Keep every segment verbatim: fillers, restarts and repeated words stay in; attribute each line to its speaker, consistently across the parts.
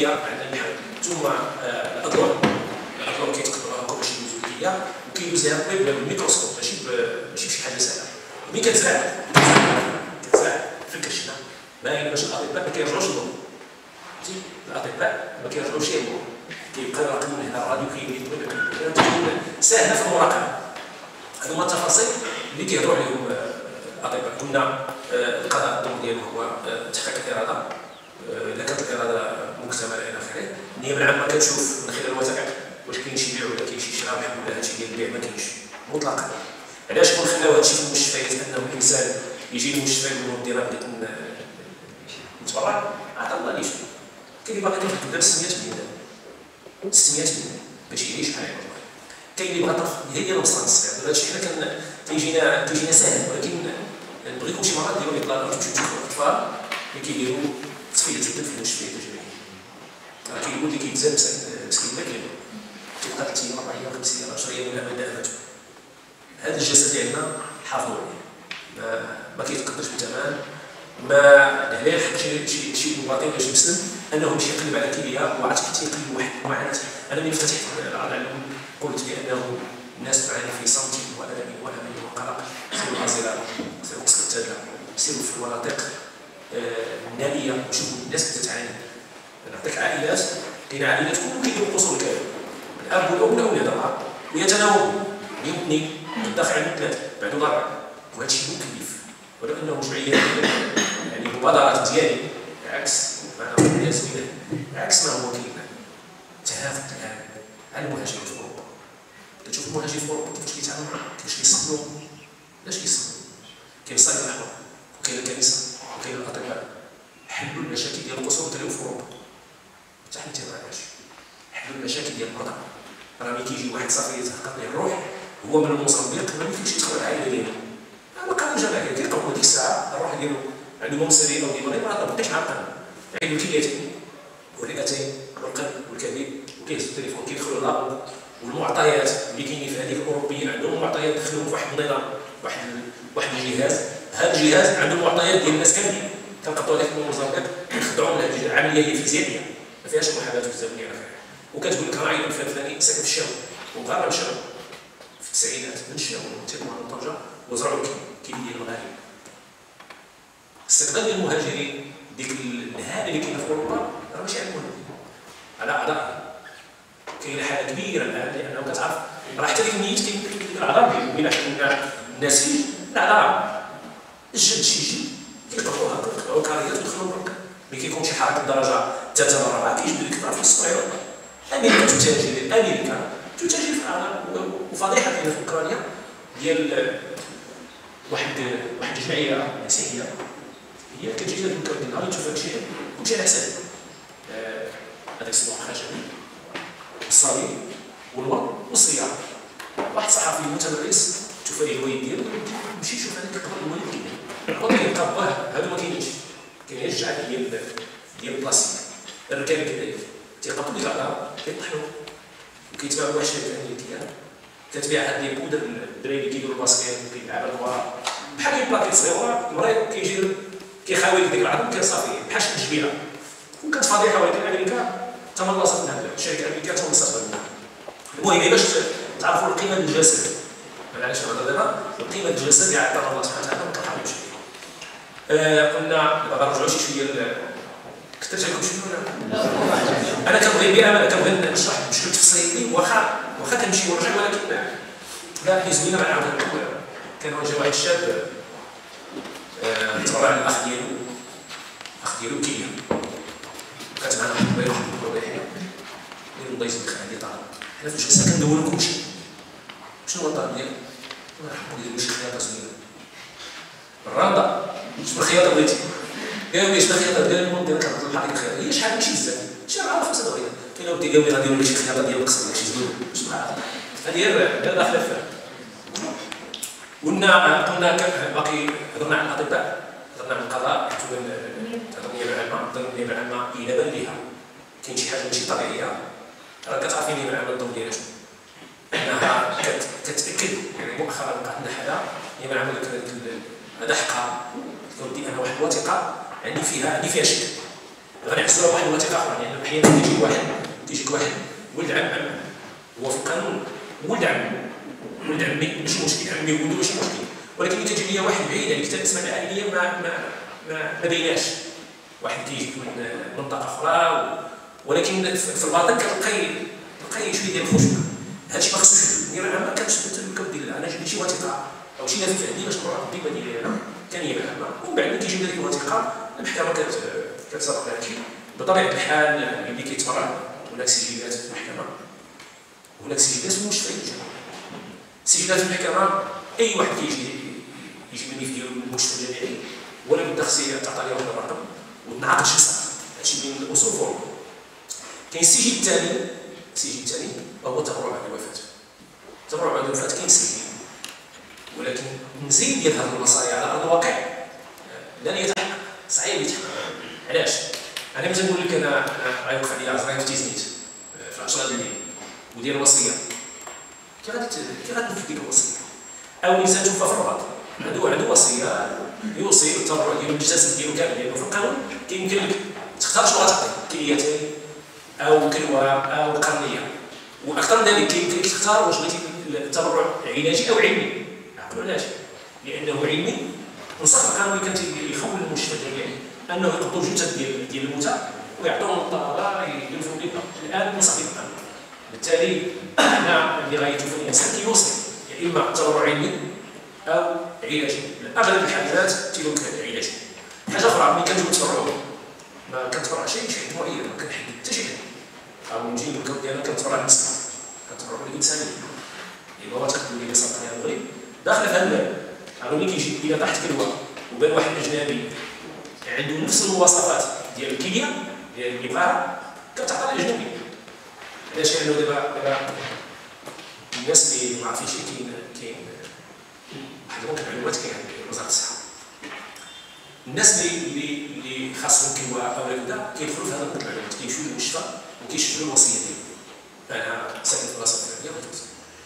Speaker 1: ذكيه عندنا المحل، ثم الاضواء الاضواء كيتقدروا هكا باش يدوزوا ذكيه وكيدوز لها الطبيب بالميكروسكوب ماشي ماشي بشي حاجه سهله. ملي كتزرع كتزرع في الكرشنا باين باش الاطباء ما كيرجعوش للنور، فهمتي؟ الاطباء ما كيرجعوش للنور، كيبقى راقد من هنا الراديو كيولي تكون ساهله في المراقبه. هذو هما التفاصيل اللي كيهضروا عليهم الاطباء. قلنا القضاء الدور ديالو هو تحقيق الاراده، اذا كانت الاراده مكتمله الى اخره. النيابه العامه كتشوف من خلال الوثائق واش كاين شي بيع ولا كاين شي شراء، الحمد لله هادشي ديال البيع ما كاينش مطلقا. علاش كنخليو هادشي في المستشفيات؟ انه الانسان يجي للمستشفى يقول له دير بغيت نتبرع، عطا الله ليش كاين اللي باغي يدير ستمية بنادم ستمية بنادم باش يعيش بحال هكا. كاين اللي بغى طرف هي ديال المصران الصغير. دابا هادشي حنا كان كيجينا كيجينا ساهل، ولكن بغيتكم شي مرات ديروا اطلاق تمشيو تشوفوا الاطفال اللي كيديروا تصفيه الدم في المستشفيات الجامعيه. كيقول لك كيتزاد مسكين ما كاين، كيبقى ثلاث ايام اربع ايام خمس ايام عشر ايام ولا ما دامته. هذا الجسد ديالنا حافظوا عليه، ما ما كيتقدرش بالثمن. ما لهلاش شي شي شي مواطن ولا شي مسلم انه يمشي يقلب على كليه وعاد كيقلب واحد المعاناه. انا ملي فتحت العلم قلت بانه الناس تعاني في صمت والم وهم وقلق. سيروا الازرار، سيروا قصر التاجر، سيروا في المناطق النائيه وشوفوا الناس كتعاني. نعطيك عائلات، كاين عائلات كلهم كيديروا قصور الكامل، الاب والام والاولاد اربعه ويتناوبوا اليوم اثنين الداخل عندهم ثلاثه بعدو اربعه، وهذا الشيء مكلف. ولو انه جمعيه يعني المبادرات ديالي عكس ما نقول زوينه، عكس ما هو كاين تهافت الان على المهاجرين في اوروبا. كتشوف المهاجرين في اوروبا كيفاش كيتعاملوا، كيفاش كيصبروا، علاش كيصبروا؟ كاين الصيد الاحمر وكاين الكنيسه وكاين الاطباء. حلوا المشاكل ديال القصور تلاقيو في اوروبا، حتى حنا تيبغيوهاش. حلوا المشاكل ديال المرضى. راه ملي كيجي واحد صافي يتهقق ليه الروح هو من الموزمبيق ما يمكنش يدخل العائله ديالو، ما قانون جماعي كيلقاو ديك الساعه الروح ديالو عنده ممثلين او ديما ما بقاش مع القانون. يعني الكليتين والرئتين والقلب والكبد وكيهزوا التليفون كيدخلوا لابو، والمعطيات اللي كاينين في هذيك الاوروبيين عندهم معطيات دخلهم في واحد النظام، واحد واحد الجهاز. هذا الجهاز عنده المعطيات ديال الناس كاملين. كنقطعوا هذيك الموزمبيق كنخدعوا من هذه العمليه هي فيزيائيه ما فيهاش محاباه بزاف ديال الخير. وكتقول لك راه فلان فلاني ساكن في الشام ومغاربه مشاو في التسعينات من الشام وتيطلعوا من طنجه وزرعوا الكيل ديال المغاربه. استقبال ديال المهاجرين ديك الهاله اللي كاينه في اوروبا راه ماشي على المهاجرين، على اعضاء. كاينه حاله كبيره الان لانه كتعرف راه حتى ديك النيت كاين الاعضاء ديالهم الا حنا النسيج الاعضاء الجد شي جي كيقطعوها كيقطعوا الكاريات ويدخلوا برك. ملي كيكون شي حركه درجه ثالثه ولا رابعه كيجبد لك طرف الصغير. امريكا تتاجر امريكا تتاجر في الاعضاء. وفضيحه كاينه في اوكرانيا ديال واحد واحد الجمعيه مسيحيه هي كتجي لهاد المكان نهار تشوف هادشي كلشي على حساب هذاك الصباح الخشبي والصليب والورد والسياره. واحد صحفي متمرس تشوف هذه الوالد ديالو مشي شوف هذاك القبر الوالد كاين القبر كيبقى باه هادو ما كاينينش. كاين غير الجعل ديال ديال البلاستيك. الركاب كذلك تيقطعوا ديك العظام كيطحنوا وكيتباعوا واحد الشركه امريكيه كتبيع هاد لي بودر للدراري اللي كيديروا الباسكيت وكيلعبوا الكره بحال هكا بلاكيت صغيره. المريض كيجي كيخاوي ديك العظم كيصافي بحال شي تجبيره. وكانت فضيحه ولكن امريكا تملصت من هذا الشركه الامريكيه تملصت منها. المهم باش تعرفوا القيمه ديال الجسد، علاش هضر دابا القيمه ديال الجسد اللي عطانا الله سبحانه وتعالى ما كنحاولوش عليه. قلنا دابا نرجعوا شي شويه كثرت عليكم شنو ولا انا كنبغي بامانه كنبغي نشرح بشكل تفصيلي واخا واخا كنمشي ونرجع ولكن لا حنا زوينه مع العاده. كان جا واحد الشاب تبرع على الاخ ديالو الاخ ديالو كيليا كانت معنا واحد البيض واحد يحيى ديال الله يجزيك خير هذه طالب. حنا في الجلسه كندورو كلشي شنو هو الطلب ديالك؟ نحبوا نديرو شي خياطه زوينه الراندا شنو الخياطه بغيتي؟ قال لي شنو الخياطه ديال المهم ديالك كنعطي الحقيقه الخياطه هي شحال ماشي بزاف شي أربعة خمسة دقائق. قال ودي قال لي غادي نديرو لك شي خياطه ديال القصر ولا شي زوين شنو هذا هذه داخله فيها. قلنا قلنا باقي هضرنا عن الاطباء هضرنا عن القضاء هضرنا عن النيابه العامه هضرنا النيابه العامه الى بان ليها كاين شي حاجه ماشي طبيعيه. راه كتعرفي النيابه العامه الدور ديالها شنو؟ انها كتاكد يعني مؤخرا وقع لنا حاله النيابه العامه هذا حقها ودي انا واحد الوثيقه عندي فيها عندي فيها شك غنعزلوها بواحد الوثيقه اخرى، لان احيانا كيجيك واحد كيجيك واحد ولد عم عم هو في القانون ولد عم ولد عمي ماشي مشكل، عمي ولدو ماشي مشكل، ولكن ملي كتجي ليا واحد بعيد عليك حتى الاسماء العائليه ما ما ما, ما بيناش، واحد كيجيك من منطقه اخرى ولكن في الباطن كتلقاي تلقاي شويه ديال الخشونه. هادشي ما خصوش يجوز، انا ما كنثبت كدير انا جبت شي وثيقه او شي نتيجه عندي باش نروح الديمه ديالي انا كنيابه عامه، ومن بعد ملي كيجيب ديك الوثيقه المحكمه كتصرف لها هادشي. بطبيعه الحال اللي كيتفرع هناك سجلات في المحكمه، هناك سجلات في المستشفيات الجامعيه. سجلات المحكمه اي واحد كيجي يجي مني في المستشفى الجامعي ولا بد خصني تعطى لي واحد الرقم وتنعقد شي صح، هادشي من الاصول فورمال. كاين السجل الثاني، السجل الثاني وهو التبرع بعد الوفاه. التبرع بعد الوفاه كاين سجل، ولكن المزيد ديال هذه المصاري على ارض الواقع لن يتحقق، صعيب يتحقق. علاش؟ انا مثلا نقول لك انا غيوقف عليا عزرين في تيزنيت في عشرة ديال الليل ودير الوصيه، كي غادي كي غتنفذ ديك الوصيه؟ او انسان توفى في الرباط عنده عنده وصيه يوصي التبرع ديالو الجسد ديالو كامل، لانه في القانون كيمكن لك تختار شنو غتعطي، كليتين او كلوه او قرنيه، واكثر من ذلك كيمكن لك تختار واش بغيتي التبرع علاجي او علمي. عقلوا علاش؟ لانه علمي نص القانون كان يخول المستشفى الجامعي انه يقبضوا الجثث ديال ديال الموتى ويعطوهم للطلبه يديروا فيهم الابره، الان نصح القانون. بالتالي حنا اللي غيتوفى الانسان كيوصي يا اما تبرع علمي او علاجي، اغلب الحالات تيكون علاجي. حاجه اخرى ملي كنجيو نتبرعوا ما كنتبرع شي شي حد معين، ما كنحدد حتى شي حد، او نجي نقول ديالنا كنتبرع للمسلم، كنتبرع للانسانيه، اللي هو تقدم لي سرطان المغرب داخل في هذا الباب. عرفوا ملي كيجي اذا طاحت كلوه وبان واحد اجنبي عنده نفس المواصفات ديال الكليه ديال اللي بغاها كتعطى الاجنبي. علاش؟ لانه دابا دابا الناس اللي ما عارفينش كاين كاين واحد المعلومات كاين عند وزاره الصحه، الناس اللي اللي اللي خاصهم كلوه او كذا كيدخلوا في هذا المعلومات، كيمشيو للمستشفى وكيسجلوا الوصيه ديالهم. انا ساكن في بلاصه فلانيه بغيت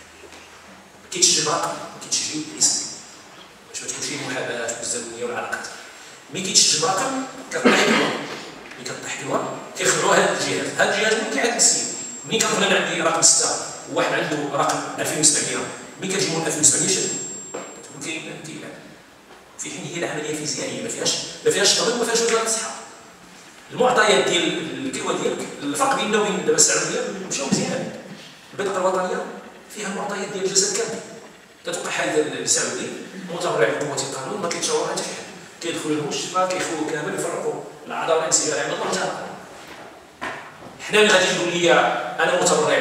Speaker 1: كيتسجل رقم، كيتسجل الاسم باش ما تكونش المحاباه والزمنيه والعلاقات. ملي كيتسجل رقم كطيح كلوه، ملي كطيح كلوه كيخلعوا هذا الجهاز، هذا الجهاز ملي كيعاد السيد، ملي كنقول انا عندي رقم ستة وواحد عنده رقم ألفين وسبعمية، ملي كتجيبوا ألفين وسبعمية شنو؟ كتقول كاين كيلعب، في حين هي العمليه فيزيائيه ما فيهاش ما فيهاش طبيب، ما فيهاش وزاره الصحه. المعطيات ديال الكلوه ديالك الفرق بيننا وبين دابا السعوديه مشاو مزيان. البطاقه الوطنيه فيها المعطيات ديال الجسد كامل. كتوقع حادثه السعودي متبرع بقوه القانون ما كيتشاورها حتى شي حد، كيدخلوا للمستشفى كيخويو كامل يفرقوا الاعضاء الانسيه على الله تعالى. حنا اللي غادي تقول لي انا متبرع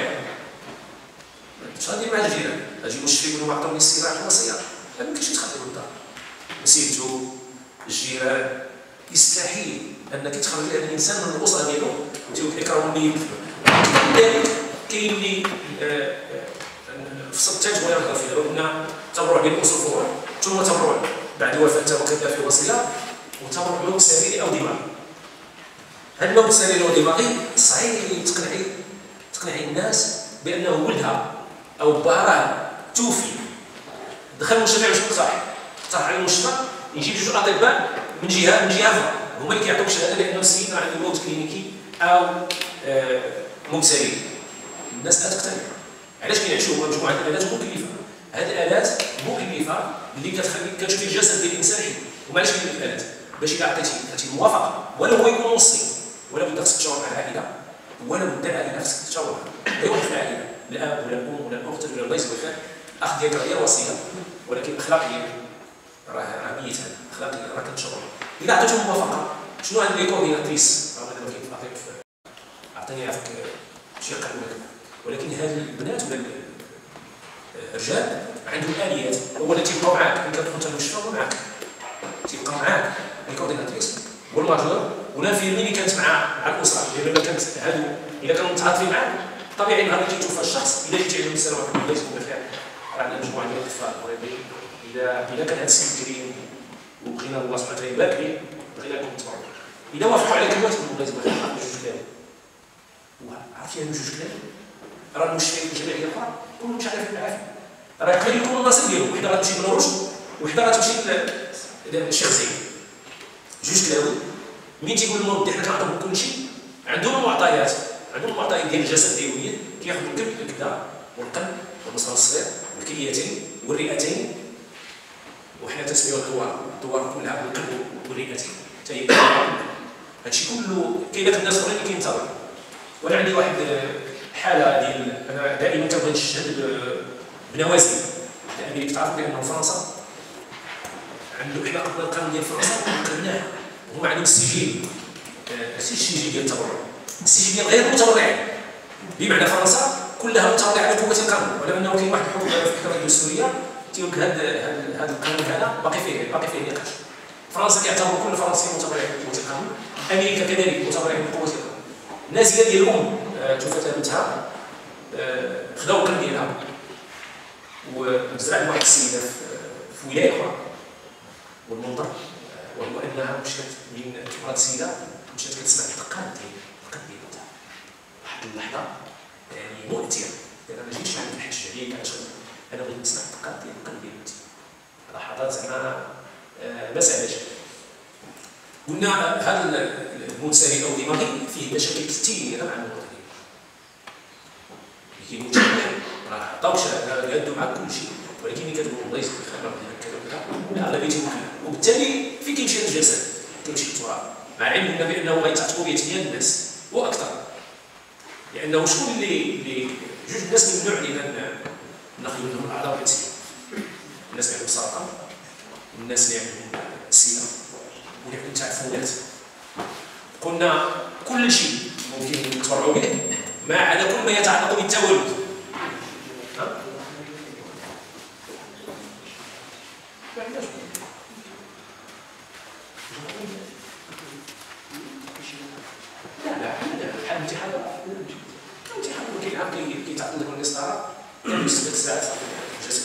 Speaker 1: اش غادي مع الجيران؟ غادي المستشفى يقولوا ما عطاونيش السراح الوصيه، ما يمكنش يتخليو للدار. مسيرته الجيران يستحيل انك تخرج هذا الانسان من الاسره ديالو وتقول اكرهوا لي. لذلك كاين اللي في السطات ولا نهضر فيه دابا قلنا تبرع بين الاصول الفروع ثم تبرع بعد وفاته وكذا في الوصيه وتبرع موت سريري او دماغي. هذا الموت السريري او دماغي صعيب تقنعي تقنعي الناس بانه ولدها او باراه توفي دخل المستشفى باش يقترح اقترح على المستشفى يجيب جوج اطباء من جهه من جهه اخرى هما اللي كيعطيوك شهاده بانه السيد عنده موت كلينيكي او آه موت سريري. الناس لا تقتنع. علاش كينعشوا هما مجموعه الالات مكلفه؟ هذه الالات مكلفه اللي كتخلي كتشوفي الجسد ديال الانسان حي. ومعلاش كاين الالات؟ باش الا عطيتي عطيتي الموافقه ولا هو يكون وصي ولا بد خصك تشاور مع العائله ولا بد العائله خصك تشاور اي واحد في العائله الاب ولا الام ولا الاخت ولا الله يسوي خير اخ ديالك غير وصيه ولكن اخلاقيا راه راه ميت هذا اخلاقيا راه كتشاور. الا عطيتهم موافقه شنو هاد لي كورديناتريس راه دابا كاين في الافريق عطيني عافاك شي قانون ولكن هاد البنات ولا الرجال عندهم اليات هو اللي تيبقاو معاك ملي كتدخل انت المستشفى هو معاك تيبقاو معاك الكورديناتريس والماجور ولا الانفيرمي اللي كانت مع مع الاسره لان الا كانت هادو الا كانوا متعاطفين معاك طبيعي نهار اللي تيتوفى الشخص الا جيتي عندهم السنوات الله يجزيكم بخير راه عندنا مجموعه ديال الاطفال المغربيين اذا اذا كان هذا السيد كريم وبغينا الله سبحانه وتعالى يبارك ليه بغينا لكم تبارك اذا وافقوا على كلمات الله يجزيكم بخير عرفتوا جوج كلام عرفتي هادو جوج كلام راه المستشفيات الجامعيه الاخرى كلهم مش عارفين العافيه راه يقدر يكون النصيب ديالو وحده غتمشي بن رشد وحده غتمشي للشيخ زايد جوج كلاوي مين تيقول المربي حنا كنعطيوهم كل شيء عندهم معطيات، عندهم معطيات ديال الجسد اليوميه، كياخذ الكبد الكبده والقلب والمصران الصغير والكليتين والرئتين، وحنا تسميوها الدوار، الدوار كلها والقلب والرئتين حتى هي هادشي كله. كاين الناس اخرين اللي كينتظروا. وانا عندي واحد حاله ديال انا دائما كنبغي نشهد بنوازل، لانني كتعرف بان فرنسا عنده حنا قبل القانون ديال فرنسا قلناه، هما عندهم السجل ماشي السجل ديال التبرع، السجل ديال غير المتبرعين، بمعنى فرنسا كلها متبرعه بقوه القانون، ولو انه كاين واحد الحكم في الحكومه الدستوريه تيقول لك هذا هذا القانون هذا باقي فيه باقي فيه نقاش. فرنسا كيعتبر كل فرنسي متبرع بقوه القانون، امريكا كذلك متبرع بقوه القانون. النازيه ديال الام توفت بنتها خداو القلب ديالها وزرع واحد السيده في ولايه اخرى، والمنظر وهو انها مشات من كبرات السيده مشات كتسمع الدقات ديال القلب ديال بنتها. واحد اللحظه يعني مؤثره، انا ما جيتش عند الحج عليك علاش انا بغيت نسمع الدقات ديال القلب ديال بنتي. لحظات زعما ما ساهلاش. قلنا هذا المنسري او الدماغي فيه مشاكل كثيره مع المواطنين. اللي كيموت راه عطاوش يهدوا معك كل شيء، ولكن ملي كتقول الله يجزيك الخير راه كذا وكذا الاغلبيه تيموت، وبالتالي فين كيمشي هذا الجسد؟ كيمشي للتراب، مع العلم بانه غيتعتقوا به ثمانية الناس واكثر. لانه شكون اللي اللي جوج الناس من النوع اللي ناخذ منهم الاعضاء الجنسيه، الناس اللي عندهم السرطان والناس اللي عندهم السيده واللي عندهم تعفنات. قلنا كل شيء ممكن نتبرعوا به ما عدا كل ما يتعلق بالتولد. لا لا بحال الامتحان الامتحان كاين عام كيتعطل لك الاستعاره يعني ست ساعات جلسه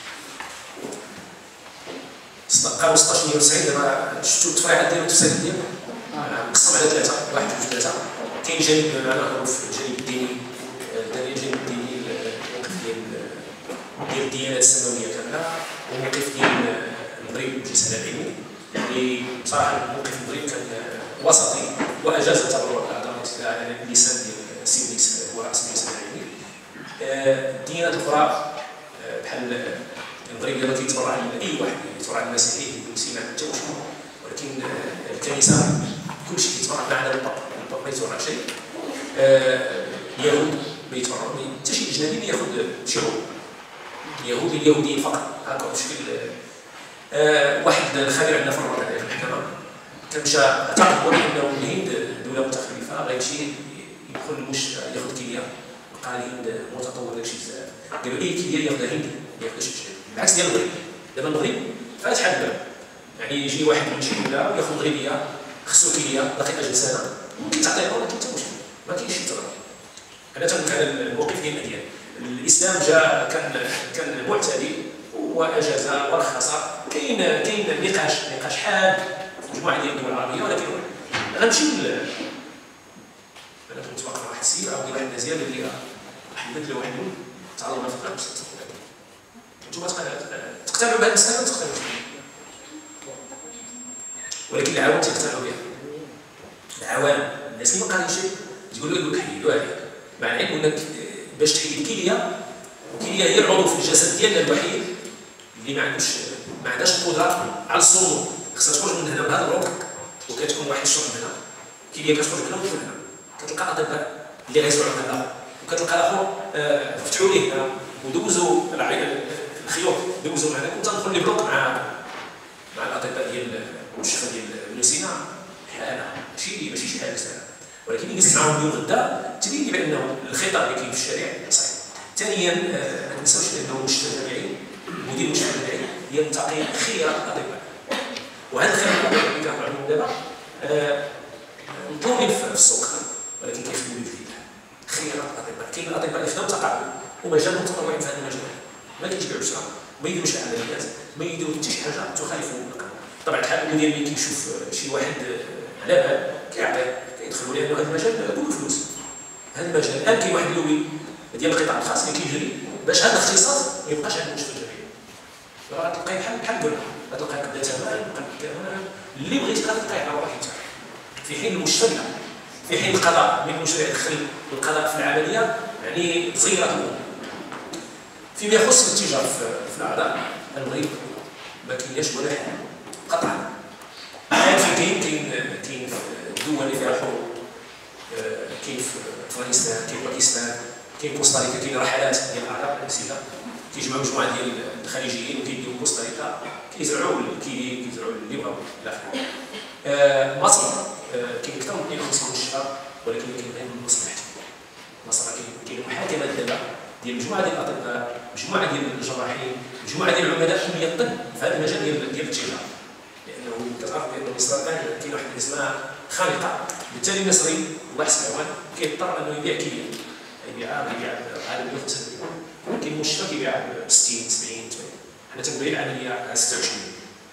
Speaker 1: قالوا ستطاش مية وتسعين. دابا شفتوا التفريعات ديالو التفسير ديالو مقسم على ثلاثه، واحد جوج ثلاثه. كاين جانب انا نعرف الجانب الديني، الجانب الديني الموقف ديال ديال الديانات السماويه كامله، وموقف ديال المغرب المجلس العلمي اللي بصراحه موقف المغرب كان وسطي واجاز التبرع الاعضاء على اللسان ديال السيد رئيس هو رئيس المجلس العلمي. الديانات الاخرى بحال المغرب دابا كيتبرع لاي واحد، يتبرع للمسيحي والمسلمين ما حتى مشكل، ولكن الكنيسه كل شيء كيتبرع ما عدا الباب، الباب ما يتبرع شيء. اليهود ما يتبرعوا، حتى شي اجنبي ما ياخذ شي عضو، اليهود اليهوديين فقط هكا بشكل. واحد الخبير عندنا في الرابطه في المحكمه كان مشى اعتقد انه الهند دوله متخلفه غيمشي يدخل المش ياخذ كليه، وقال الهند متطور داكشي بزاف، قالوا اي كليه ياخذها هندي ما ياخذش اجنبي، بالعكس ديال المغرب. دابا المغرب فاتحه الباب، يعني يجي واحد من شي دوله وياخذ مغربيه خصو كليه دقيقه جوج سنه ممكن تعطيه، ولكن حتى مشكل ما كاينش شي تغير. انا تنقول على الموقف ديال الاديان، الاسلام جاء كان كان معتدل واجاز ورخص. كاين كاين نقاش نقاش حاد في مجموعه ديال الدول العربيه، ولكن غنمشي ل انا كنت واقف مع واحد السيد عاود واحد النازيه اللي واحد البنت لواحد الولد تعرضنا في الطريق. انتم تقتنعوا بهذه المساله ولا تقتنعوا بها؟ ولكن العوام تقتنعوا بها. العوام الناس اللي ما قاريين شيء تقول له يقول لك حيدوا عليك، مع العلم انك باش تحيد الكليه، الكليه هي العضو في الجسد ديالنا الوحيد اللي ما عندوش ما عندهاش القدره على الصمود، خصها تخرج من هنا من هذا الركن، وكتكون واحد الشرط هنا، الكليه كتخرج هنا وتدخل هنا. كتلقى اطباء اللي غيزرعوا هذا، وكتلقى الاخر آه فتحوا ليه هنا ودوزوا الخيوط دوزوا معنا، كنت ندخل لي بلوك مع مع الاطباء ديال المستشفى ديال ابن سينا حاله ماشي ماشي شي حاجه سهله، ولكن ملي جلست معاهم اليوم غدا تبين لي بانه الخطاب اللي كاين في الشارع صحيح. ثانيا ما تنساوش بانه المستشفى الجامعي مدير المستشفى الجامعي ينتقي خيار الاطباء، وهذا الخيار الاطباء اللي كنهضروا عليهم دابا مطلوبين في السوق، ولكن كيخدموا بجديد. خيار الاطباء، كاين الاطباء اللي خدموا تقاعد ومازال متطوعين في هذا المجال، ما كاينش كاع عشره، ما يديروش العمليات، ما يديروا حتى شي حاجه تخالف القانون. طبعا الحال المدير اللي كيشوف شي واحد على بال كيعطيه كيدخلوا، لانه هذا المجال كله فلوس. هذا المجال الان كاين واحد اللوبي ديال القطاع الخاص اللي كيجري باش هذا الاختصاص ما يبقاش عند المستشفى الجامعي. غتلقاي بحال بحال قلنا، غتلقاي كدا تمام اللي بغيتي غتلقاي على روحك انت. في حين المشترك في حين القضاء من المشرع يدخل القضاء في العمليه يعني تغيرت الامور. فيما يخص الاتجار في الاعضاء المغرب ما كايناش ولا حاجه قطعا. عاد كاين كاين كاين في الدول اللي فيها حروب، كاين في افغانستان، كاين باكستان، كاين كوستاريكا، كاين رحلات ديال الاعضاء الاسئله كيجمعوا مجموعه ديال الخليجيين وكيديروا كوستاريكا كيزرعوا الكيلي كيزرعوا اللي بغاو الى اخره. مصر كاين اكثر من اثنين وخمسين مستشفى ولكن كاين غير من مصلحته. مصر كاين محاكمات دابا ديال مجموعه ديال الاطباء، مجموعه ديال الجراحين، مجموعه ديال العملاء كليه الطب في هذا المجال ديال ديال التجاره، لانه كتعرف بان مصر الان كاين واحد الازمه خانقه، بالتالي المصري الله يحسن العوان كيضطر انه يبيع كيليا، يبيعها يبيع على مئة وخمسة مليون، كاين مستشفى كيبيع ب ستين سبعين ثمانين، حنا تنبيع العمليه على ستة وعشرين.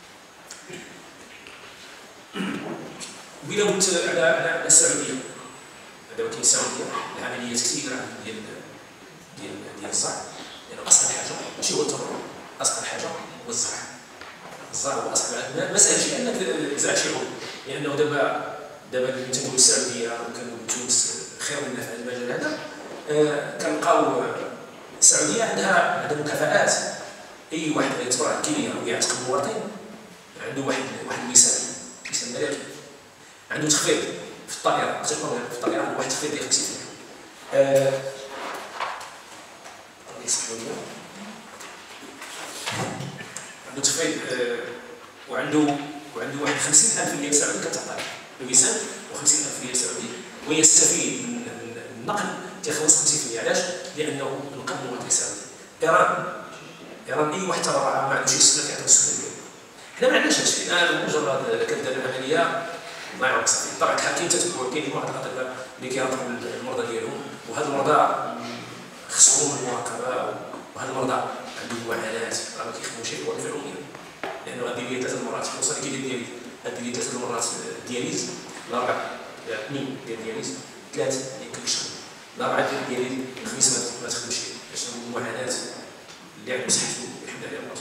Speaker 1: وإلا قلت على على السعوديه، دابا كاين السعوديه العمليات كثيره ديال ديال ديال الزرع، لأن أصل حاجة ماشي هو التمر، أصل حاجة هو الزرع. الزرع هو أصل ما ساهلش أنك تزرع شي عود، لأنه دابا دابا اللي تنقولوا السعودية وكنقولوا تونس خير منا في هذا المجال هذا، آه كنلقاو السعودية عندها عندها مكافآت. أي واحد غيتبرع بالكيليا ويعتق المواطن عنده واحد واحد الوسام، وسام ملكي، عنده تخفيض في الطائرة، في الطائرة واحد التخفيض ديال خمسين بالمئة. عنده تخفيض وعنده وعنده واحد خمسين ألف ريال سعودي كتعطى الوسام وخمسين ألف ريال سعودي، ويستفيد من النقل تيخلص خمسين بالمئة. علاش؟ لأنه نقل المواطن السعودي. إيران إيران أي واحد تبرع ما عندوش السنة كيعطيو السنة ديالو. حنا ما عندناش هادشي، أنا مجرد كندير العملية الله يعاون صافي. طبعا كاين تتبع، كاين بعض الأطباء اللي كيراقبوا المرضى ديالهم، وهاد المرضى خصهم المراقبة، وهاد المرضى عندهم معاناة راه ما كيخدموش في الوظيفة العمومية، لأنه غادي ليه ثلاث المرات خصوصا اللي كيدير دياليز، غادي ليه ثلاث المرات دياليز، الأربع اثنين ديال دياليز، ثلاث يمكن الشهر، الأربع ديال دياليز، الخميس ما تخدمش فيه، باش المعاناة اللي عنده صحته الحمد لله.